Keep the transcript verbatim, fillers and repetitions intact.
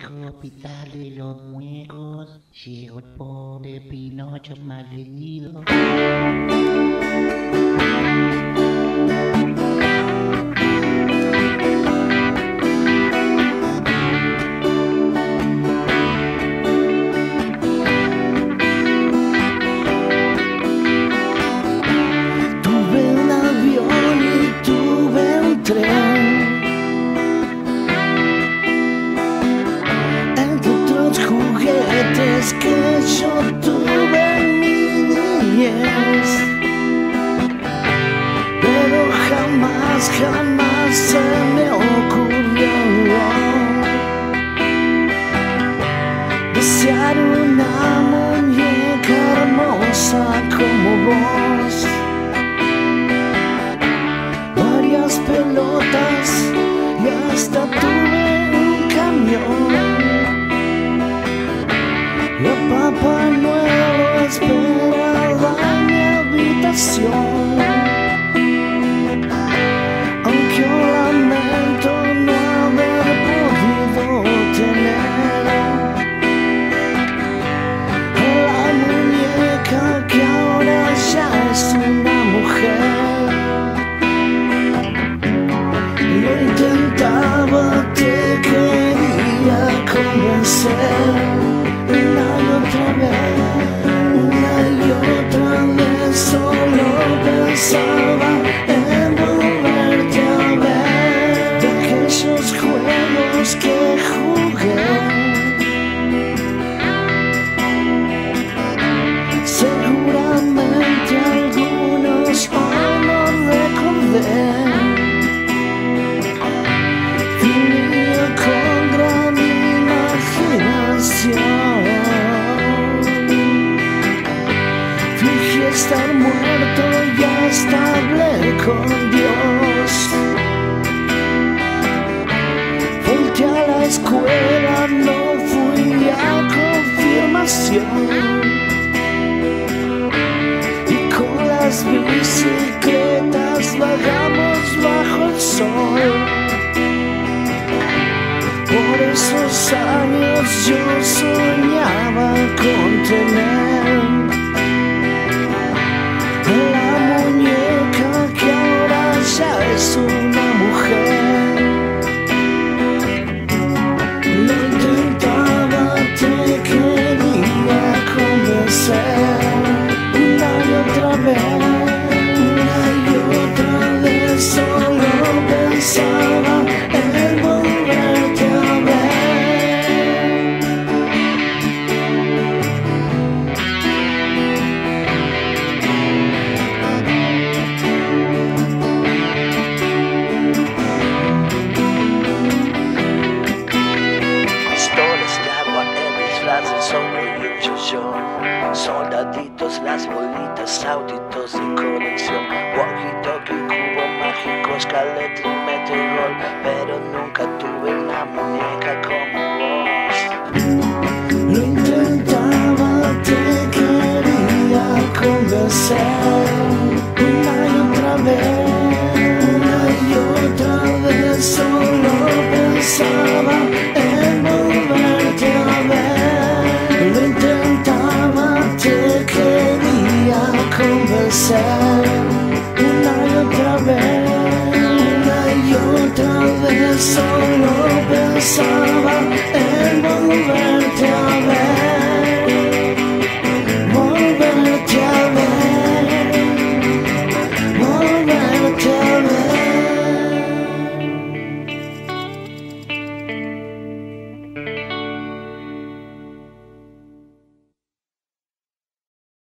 hospital de los muecos llegó el pobre Pinocho malherido. Tuve un avión y tuve un tren, juguetes que yo tuve en mi niñez, pero jamás, jamás se me ocurrió desear una muñeca hermosa como vos. Varias pelotas y hasta tuve un camión. La Papá Noel esperaba en mi habitación, aunque yo lamento no haber podido tener la muñeca que ahora ya es una mujer. Lo intentaba, te quería convencer una y otra vez, una y otra vez, solo pensaba en volverte a ver. De aquellos juegos que jugué, seguramente algunos hoy no recordé. Vivía con gran imaginación, estar muerto y hasta hablé con Dios. Volté a la escuela, no fui a confirmación, y con las bicicletas vagamos bajo el sol. Por esos años yo soñaba con tener la muñeca que ahora ya es una mujer. Lo intentaba, te quería convencer, una y otra vez, una y otra vez, solo pensaba en volverte a ver. Soldaditos, las bolitas, autitos de colección, walkie-talkie, cubo mágico, escaleta y meteorol, pero nunca tuve una muñeca como vos. Lo intentaba, te quería convencer, una y otra vez, una y otra vez, solo pensaba en volverte a ver. Lo intentaba, te quería convencer, una y otra vez, una y otra vez, solo pensaba